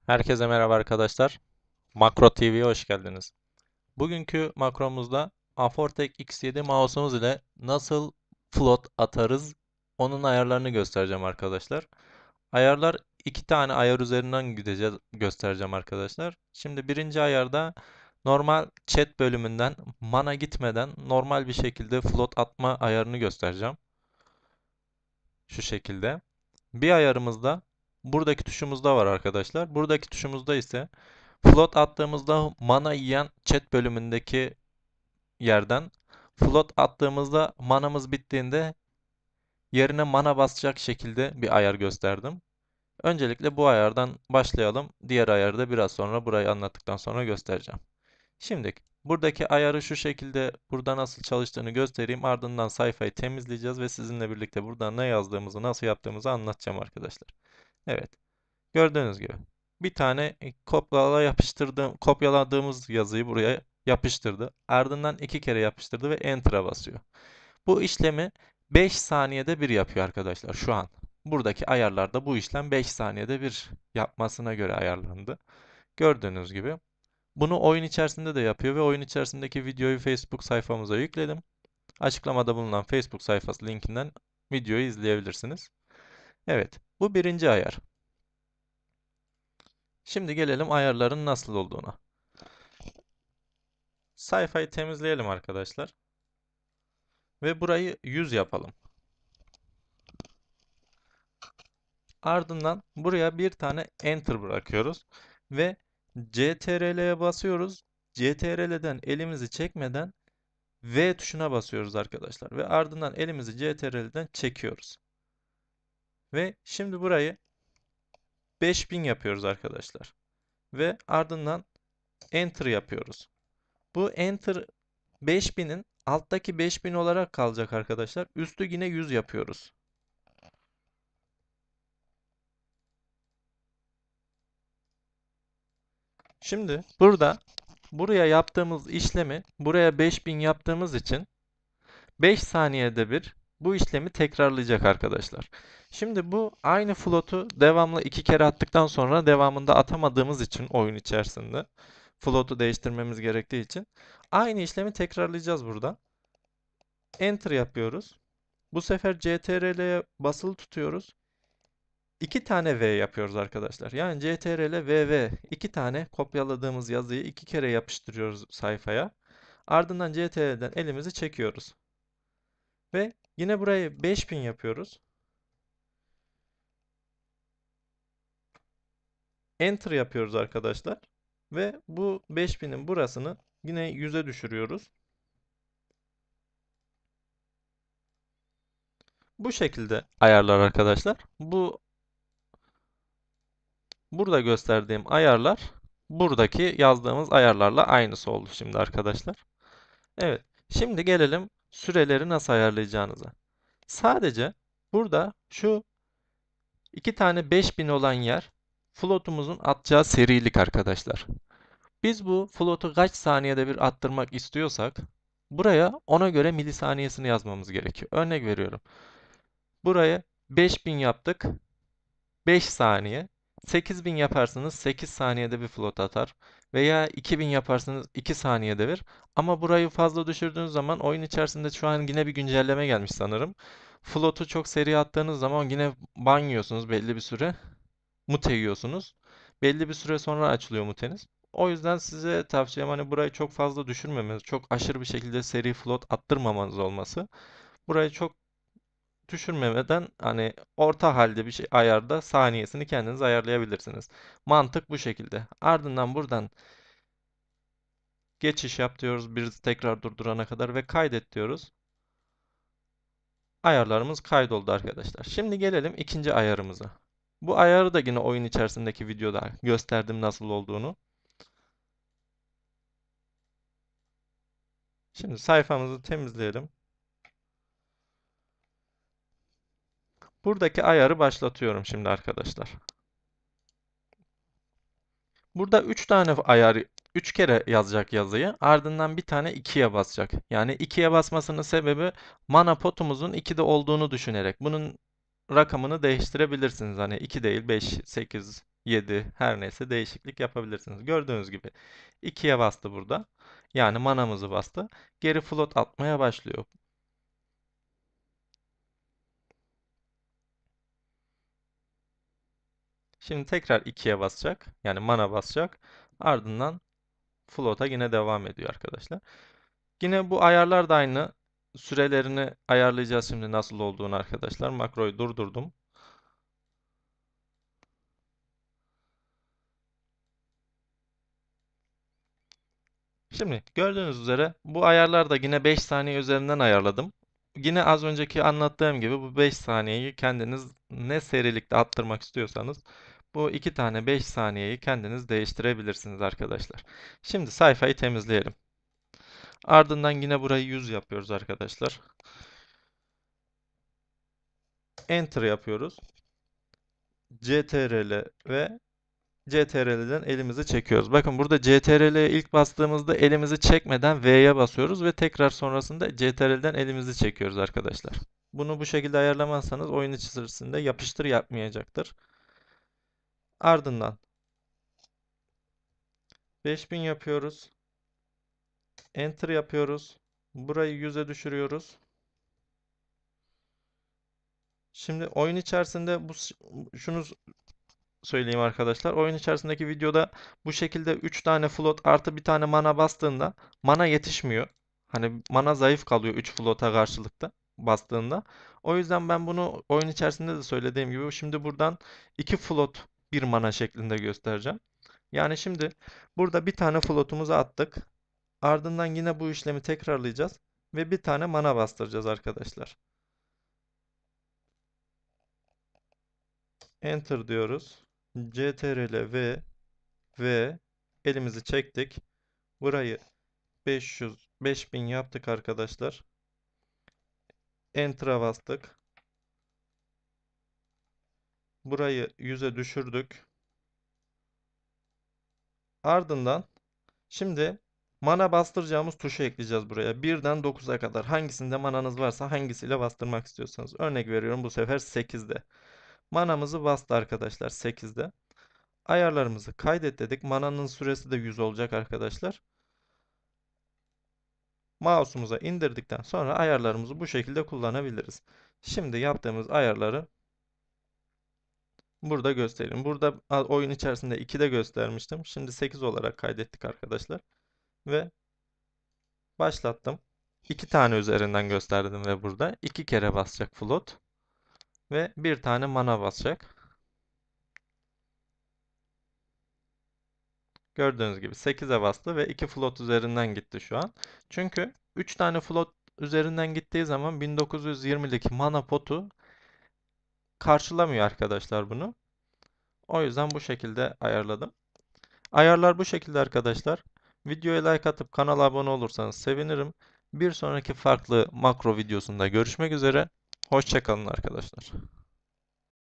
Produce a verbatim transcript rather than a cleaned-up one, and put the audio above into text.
Herkese merhaba arkadaşlar. Makro T V'ye hoş geldiniz. Bugünkü makromuzda Afortek X yedi mouse'umuz ile nasıl float atarız onun ayarlarını göstereceğim arkadaşlar. Ayarlar iki tane ayar üzerinden gideceğiz, göstereceğim arkadaşlar. Şimdi birinci ayarda normal chat bölümünden mana gitmeden normal bir şekilde float atma ayarını göstereceğim. Şu şekilde. Bir ayarımızda buradaki tuşumuzda var arkadaşlar. Buradaki tuşumuzda ise float attığımızda mana yiyen chat bölümündeki yerden float attığımızda manamız bittiğinde yerine mana basacak şekilde bir ayar gösterdim. Öncelikle bu ayardan başlayalım. Diğer ayarı da biraz sonra burayı anlattıktan sonra göstereceğim. Şimdi buradaki ayarı şu şekilde burada nasıl çalıştığını göstereyim. Ardından sayfayı temizleyeceğiz ve sizinle birlikte burada ne yazdığımızı, nasıl yaptığımızı anlatacağım arkadaşlar. Evet. Gördüğünüz gibi bir tane e, kopyala yapıştırdığım, kopyaladığımız yazıyı buraya yapıştırdı. Ardından iki kere yapıştırdı ve Enter'a basıyor. Bu işlemi beş saniyede bir yapıyor arkadaşlar şu an. Buradaki ayarlarda bu işlem beş saniyede bir yapmasına göre ayarlandı. Gördüğünüz gibi. Bunu oyun içerisinde de yapıyor ve oyun içerisindeki videoyu Facebook sayfamıza yükledim. Açıklamada bulunan Facebook sayfası linkinden videoyu izleyebilirsiniz. Evet, bu birinci ayar. Şimdi gelelim ayarların nasıl olduğuna. Sayfayı temizleyelim arkadaşlar. Ve burayı yüz yapalım. Ardından buraya bir tane Enter bırakıyoruz. Ve C T R L'ye basıyoruz. C T R L'den elimizi çekmeden V tuşuna basıyoruz arkadaşlar. Ve ardından elimizi C T R L'den çekiyoruz. Ve şimdi burayı beş bin yapıyoruz arkadaşlar. Ve ardından Enter yapıyoruz. Bu Enter beş binin alttaki beş bin olarak kalacak arkadaşlar. Üstü yine yüz yapıyoruz. Şimdi burada buraya yaptığımız işlemi buraya beş bin yaptığımız için beş saniyede bir bu işlemi tekrarlayacak arkadaşlar. Şimdi bu aynı float'u devamlı iki kere attıktan sonra devamında atamadığımız için oyun içerisinde float'u değiştirmemiz gerektiği için aynı işlemi tekrarlayacağız burada. Enter yapıyoruz. Bu sefer C T R L'ye basılı tutuyoruz. İki tane V yapıyoruz arkadaşlar. Yani C T R L V V iki tane kopyaladığımız yazıyı iki kere yapıştırıyoruz sayfaya. Ardından C T R L'den elimizi çekiyoruz. Ve yine burayı beş bin yapıyoruz. Enter yapıyoruz arkadaşlar. Ve bu beş binin burasını yine yüze düşürüyoruz. Bu şekilde ayarlar arkadaşlar. Bu burada gösterdiğim ayarlar buradaki yazdığımız ayarlarla aynısı oldu şimdi arkadaşlar. Evet. Şimdi gelelim süreleri nasıl ayarlayacağınıza. Sadece burada şu iki tane beş bin olan yer floatumuzun atacağı serilik arkadaşlar. Biz bu float'u kaç saniyede bir attırmak istiyorsak buraya ona göre milisaniyesini yazmamız gerekiyor. Örnek veriyorum. Buraya beş bin yaptık. beş saniye. sekiz bin yaparsanız sekiz saniyede bir float atar. Veya iki bin yaparsanız iki saniyede bir. Ama burayı fazla düşürdüğünüz zaman oyun içerisinde şu an yine bir güncelleme gelmiş sanırım. Float'u çok seri attığınız zaman yine ban yiyorsunuz belli bir süre. Mute yiyorsunuz. Belli bir süre sonra açılıyor muteniz. O yüzden size tavsiyem hani burayı çok fazla düşürmemeniz, çok aşırı bir şekilde seri float attırmamanız olması. Burayı çok düşürmemeden hani orta halde bir şey ayarda saniyesini kendiniz ayarlayabilirsiniz. Mantık bu şekilde. Ardından buradan geçiş yap diyoruz bir tekrar durdurana kadar ve kaydet diyoruz. Ayarlarımız kaydoldu arkadaşlar. Şimdi gelelim ikinci ayarımıza. Bu ayarı da yine oyun içerisindeki videoda gösterdim nasıl olduğunu. Şimdi sayfamızı temizleyelim. Buradaki ayarı başlatıyorum şimdi arkadaşlar. Burada üç tane ayar, üç kere yazacak yazıyı. Ardından bir tane ikiye basacak. Yani ikiye basmasının sebebi mana potumuzun ikide olduğunu düşünerek. Bunun rakamını değiştirebilirsiniz. Hani iki değil beş, sekiz, yedi her neyse değişiklik yapabilirsiniz. Gördüğünüz gibi ikiye bastı burada. Yani manamızı bastı. Geri float atmaya başlıyor. Şimdi tekrar ikiye basacak. Yani mana basacak. Ardından float'a yine devam ediyor arkadaşlar. Yine bu ayarlar da aynı. Sürelerini ayarlayacağız şimdi nasıl olduğunu arkadaşlar. Makroyu durdurdum. Şimdi gördüğünüz üzere bu ayarlar da yine beş saniye üzerinden ayarladım. Yine az önceki anlattığım gibi bu beş saniyeyi kendiniz ne serilikte attırmak istiyorsanız bu iki tane beş saniyeyi kendiniz değiştirebilirsiniz arkadaşlar. Şimdi sayfayı temizleyelim. Ardından yine burayı yüz yapıyoruz arkadaşlar. Enter yapıyoruz. Ctrl ve Ctrl'den elimizi çekiyoruz. Bakın burada Ctrl'ye ilk bastığımızda elimizi çekmeden V'ye basıyoruz ve tekrar sonrasında Ctrl'den elimizi çekiyoruz arkadaşlar. Bunu bu şekilde ayarlamazsanız oyun içerisinde yapıştır yapmayacaktır. Ardından beş bin yapıyoruz. Enter yapıyoruz. Burayı yüze düşürüyoruz. Şimdi oyun içerisinde bu şunu söyleyeyim arkadaşlar. Oyun içerisindeki videoda bu şekilde üç tane float artı bir tane mana bastığında mana yetişmiyor. Hani mana zayıf kalıyor üç float'a karşılıkta bastığında. O yüzden ben bunu oyun içerisinde de söylediğim gibi şimdi buradan iki float bir mana şeklinde göstereceğim. Yani şimdi burada bir tane float'umuzu attık. Ardından yine bu işlemi tekrarlayacağız ve bir tane mana bastıracağız arkadaşlar. Enter diyoruz. Ctrl V ve elimizi çektik. Burayı beş yüz, beş bin yaptık arkadaşlar. Enter'a bastık. Burayı yüze düşürdük. Ardından şimdi mana bastıracağımız tuşu ekleyeceğiz buraya. birden dokuza kadar hangisinde mananız varsa hangisiyle bastırmak istiyorsanız. Örnek veriyorum bu sefer sekizde. Manamızı bastı arkadaşlar sekizde. Ayarlarımızı kaydet dedik. Mananın süresi de yüz olacak arkadaşlar. Mouse'umuza indirdikten sonra ayarlarımızı bu şekilde kullanabiliriz. Şimdi yaptığımız ayarları burada gösterelim. Burada oyun içerisinde ikide göstermiştim. Şimdi sekiz olarak kaydettik arkadaşlar. Ve başlattım. iki tane üzerinden gösterdim ve burada iki kere basacak float ve bir tane mana basacak. Gördüğünüz gibi sekize bastı ve iki float üzerinden gitti şu an. Çünkü üç tane float üzerinden gittiği zaman bin dokuz yüz yirmideki mana potu karşılamıyor arkadaşlar bunu. O yüzden bu şekilde ayarladım. Ayarlar bu şekilde arkadaşlar. Videoya like atıp kanala abone olursanız sevinirim. Bir sonraki farklı makro videosunda görüşmek üzere. Hoşça kalın arkadaşlar.